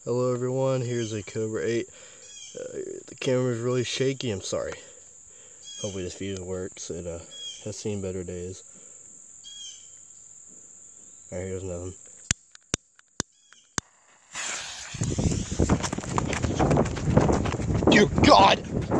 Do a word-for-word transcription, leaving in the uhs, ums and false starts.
Hello everyone, here's a Cobra eight. Uh, the camera's really shaky, I'm sorry. Hopefully this video works. It uh, has seen better days. Alright, here's nothing. Dear God!